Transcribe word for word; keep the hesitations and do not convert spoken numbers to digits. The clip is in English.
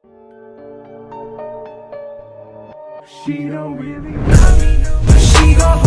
She don't really love me, but she gon'